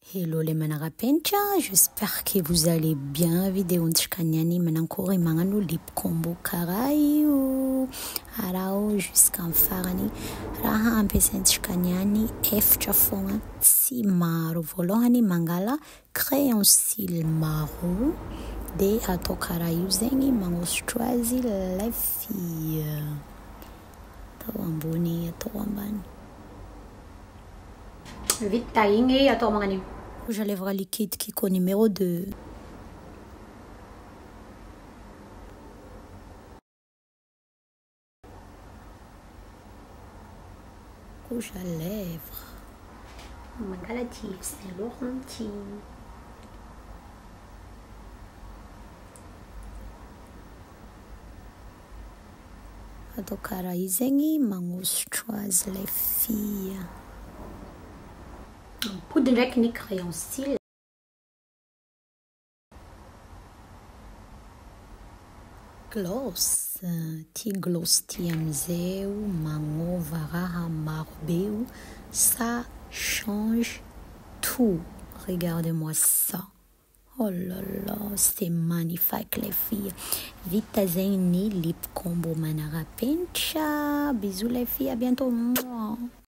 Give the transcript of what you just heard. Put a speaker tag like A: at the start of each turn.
A: Hello les manarapencha, j'espère que vous allez bien. Vidéo ntshikanani manankory magnano lip combo karaha io arao jusqu'en farany raha ampiasaintsika niany efatra fogna tsy maro. Voalohany mangala crayon cils marron de atao karaha io zegny magnosotro azy la fille, atao ambony atao ambany.
B: Vita igny atao magnan'io.
A: Rouge à lèvres liquide Kiko numéro 2. Rouge à lèvres.
B: Mangala Yves Saint Laurent.
A: Atao karaha io zegny magnosotro azy la fille.
B: Poudre ndraiky ny crayon cils.
A: Gloss, ty gloss ty amizay magnova raha maro be, ça change tout. Regardez-moi ça. Oh là là, c'est magnifique les filles. Vita zegny ny lip combo manarapentra. Bisous les filles, à bientôt.